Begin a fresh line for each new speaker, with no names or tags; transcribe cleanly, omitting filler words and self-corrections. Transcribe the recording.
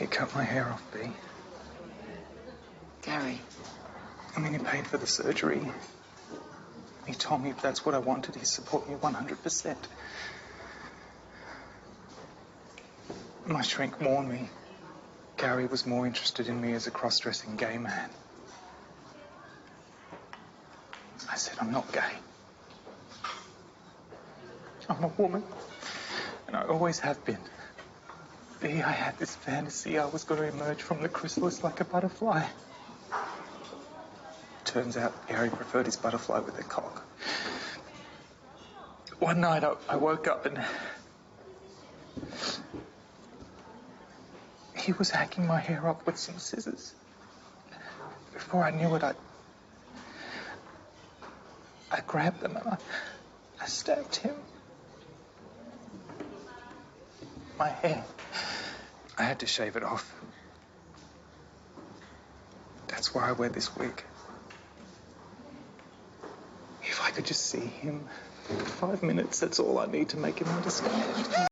He cut my hair off, B.
Gary.
I mean, he paid for the surgery. He told me if that's what I wanted, he'd support me 100%. My shrink warned me. Gary was more interested in me as a cross-dressing gay man. I said, I'm not gay. I'm a woman, and I always have been. B, I had this fantasy I was going to emerge from the chrysalis like a butterfly. Turns out Gary preferred his butterfly with a cock. One night I woke up and he was hacking my hair up with some scissors. Before I knew it, I grabbed them and I stabbed him. My hair. I had to shave it off. That's why I wear this wig. If I could just see him for 5 minutes, that's all I need to make him understand.